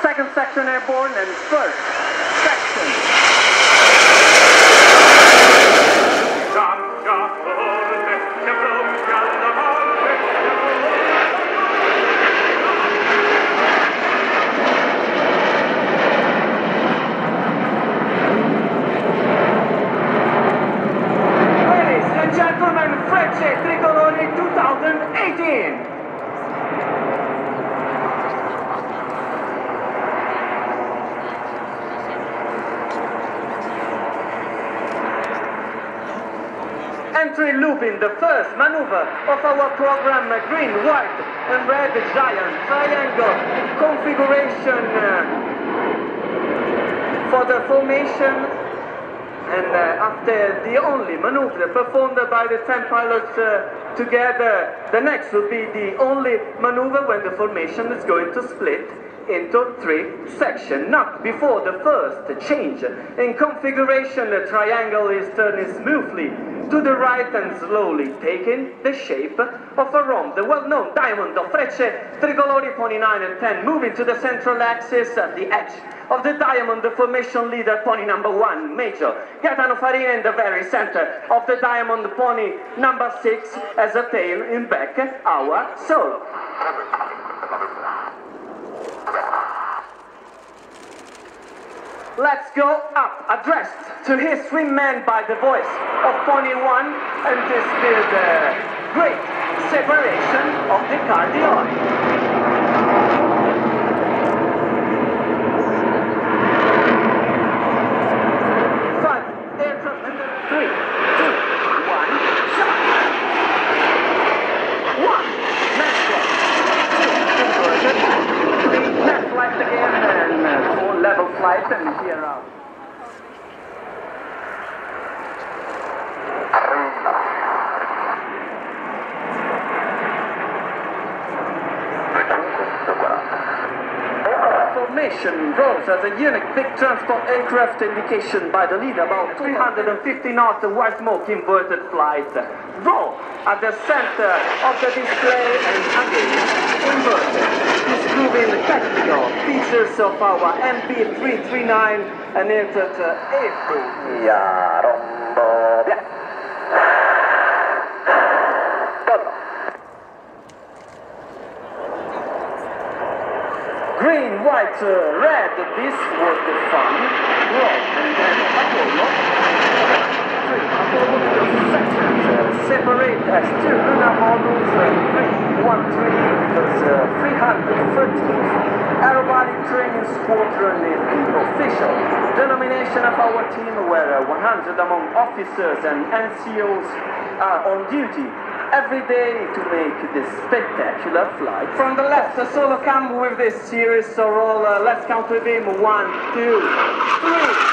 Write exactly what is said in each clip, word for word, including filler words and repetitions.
second section airborne, and first section. Entry looping, the first maneuver of our program, green, white and red giant triangle configuration uh, for the formation, and uh, after the only maneuver performed by the ten pilots uh, together, the next will be the only maneuver when the formation is going to split into three sections. Not before the first change in configuration, the triangle is turning smoothly to the right and slowly taking the shape of a rhomb. The well-known diamond of Frecce Tricolori Pony nine and ten moving to the central axis at the edge of the diamond, the formation leader Pony number one, Major Gaetano Farina, in the very center of the diamond, Pony number six as a tail in back, our solo. Let's go up, addressed to his swimman by the voice of Pony one, and this is the great separation of the cardiology. Five, aircraft, three, two, one, shot. One, next one, two, inverted, three, left flight again, and uh, four, level flight, and here out. Formation rose as a unique big transport aircraft indication by the lead about three hundred fifty knots white smoke inverted flight. Roll at the center of the display and again inverted. Disproving the technical features of our M B three thirty-nine and aircraft airport. Yeah, rombo, via. Green, white, uh, red, this was the fun. Roll, and then Apollo. Three, Apollo, the sections uh, separate as two lunar modules. Uh, three, one, three, because uh, three hundred thirteenth Aerobatic Training Squadron is the official denomination of our team, where uh, one hundred among officers and N C Os are on duty every day to make this spectacular flight. From the left, a solo come with this series, so roll, uh, let's count with him. One, two, three.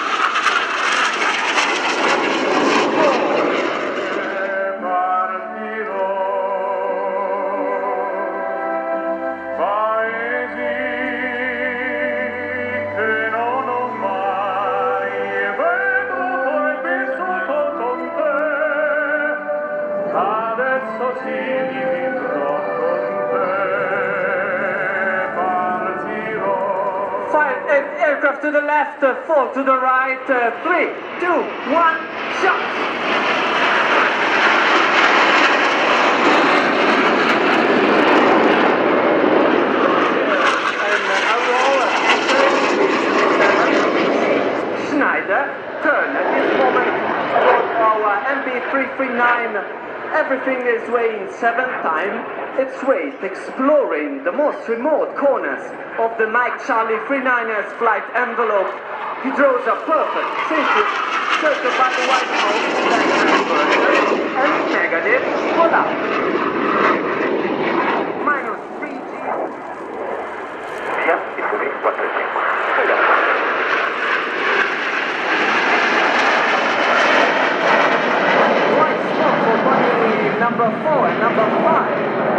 Five aircraft to the left, uh, four to the right, uh, three, two, one, shot! And uh, a roll, uh, Schneider, turn at this moment for our M B three thirty-nine. Everything is weighing seven times its weight, exploring the most remote corners of the Mike Charlie thirty-niners flight envelope. He draws a perfect circle, circle by the white smoke, and negative, pull up. Minus three G. Via, Italy, quattro cinque. White smoke for body number four and number five.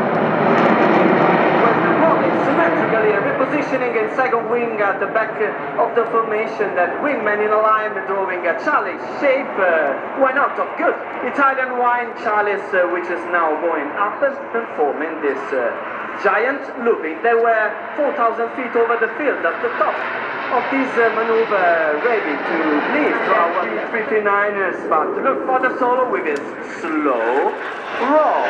With the body symmetrically repositioning in second wing at the back of the formation, that wingman in a line drawing a chalice shape. Uh, why not? Of good Italian wine chalice, uh, which is now going up and forming this uh, giant looping. They were four thousand feet over the field at the top of this uh, maneuver, ready to leave to our three thirty-niners, but look for the solo with his slow roll.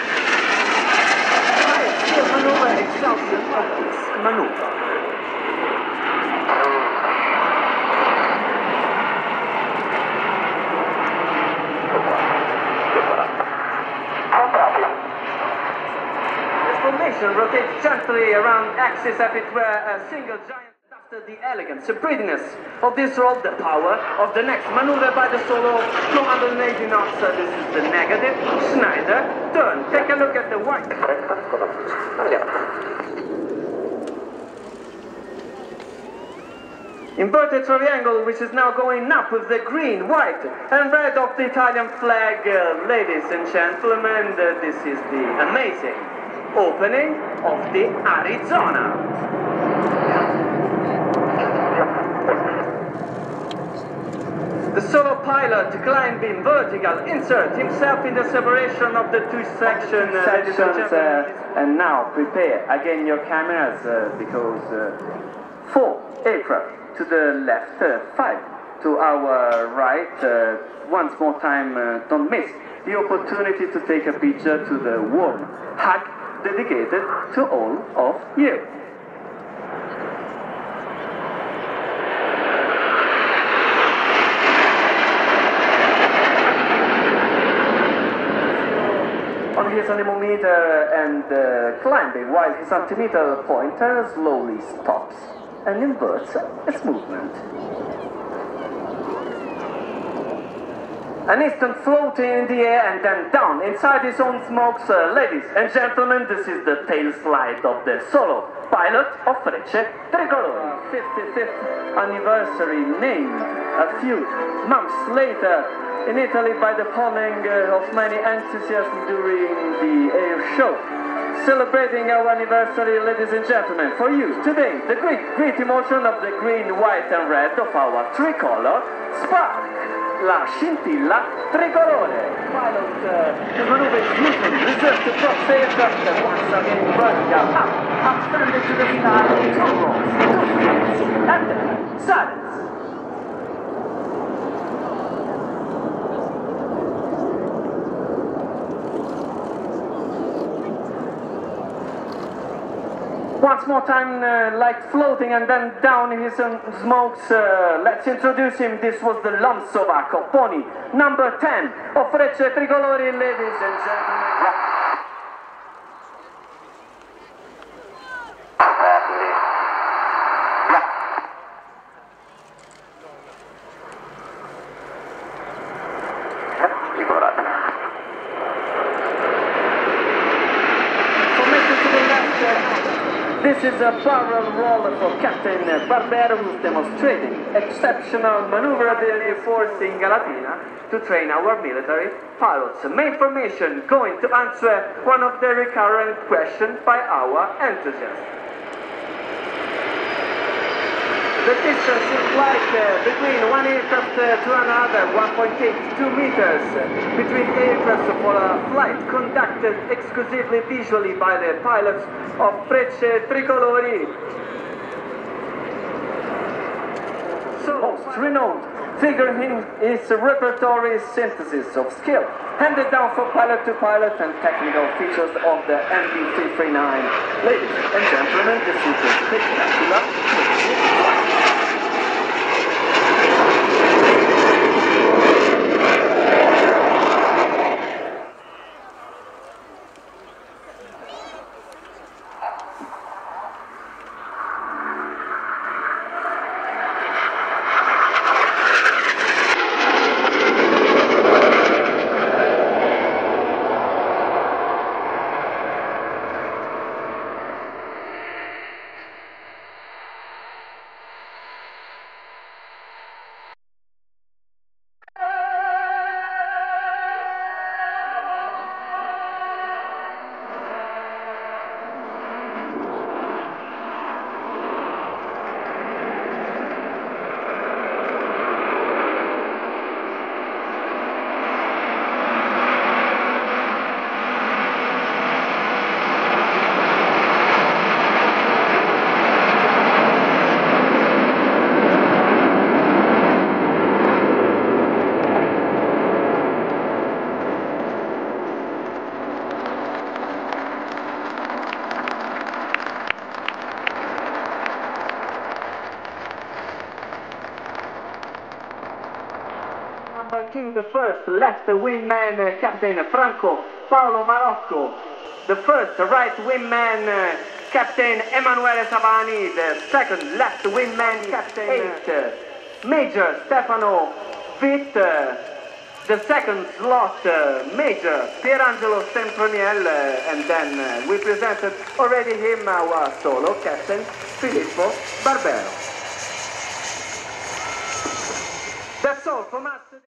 Still maneuver exhaustion of this maneuver. Formation rotates gently around axis as it were a single giant. After the elegance, the prettiness of this roll, the power of the next maneuver by the solo two hundred eighty knots. Uh, this is the negative. Schneider, turn. Take a look at the white. Inverted triangle, which is now going up with the green, white, and red of the Italian flag. Uh, ladies and gentlemen, uh, this is the amazing opening of the Arizona. The solo pilot climbing vertical, insert himself in the separation of the two sections. Uh, sections uh, and now prepare again your cameras uh, because uh, four aircraft to the left, uh, five to our right. Uh, once more time, uh, don't miss the opportunity to take a picture to the warm hug dedicated to all of you. On his anemometer and uh, climbing, while his altimeter pointer slowly stops and inverts its movement. An instant floating in the air and then down inside his own smokes. Uh, ladies and gentlemen, this is the tail slide of the solo pilot of Frecce Tricolori. fifty-fifth anniversary named a few months later in Italy by the polling uh, of many enthusiasts during the air show. Celebrating our anniversary, ladies and gentlemen, for you today, the great, great emotion of the green, white and red of our tricolor spark. La scintilla tricolore. Pilot, uh, the maneuver is usually reserved to prop aircraft that once again vertical up, upstanding to the finale, two rolls, two flips, and then silence. Once more time, uh, like floating and then down his um, smokes. Uh, let's introduce him. This was the Lomsovak pony, number ten of Frecce Tricolori, ladies and gentlemen. This is a barrel roller for Captain Barbero, who's demonstrating exceptional maneuverability for Latina to train our military pilots. Main formation going to answer one of the recurrent questions by our enthusiasts. The distance is like uh, between one aircraft uh, to another, one point eight two meters between aircraft for a flight conducted exclusively visually by the pilots of Frecce Tricolori. So, most renowned figure in his repertory synthesis of skill, handed down for pilot to pilot and technical features of the M B three thirty-nine. Ladies and gentlemen, this is the spectacular ranking, the first left wingman, uh, Captain Franco Paolo Marocco. The first right wingman, uh, Captain Emanuele Savani. The second left wingman, Captain eight, uh, Major Stefano Witt. Uh, the second slot, uh, Major Pierangelo Semproniel. Uh, and then uh, we presented already him, our solo Captain Filippo Barbero. That's all from us.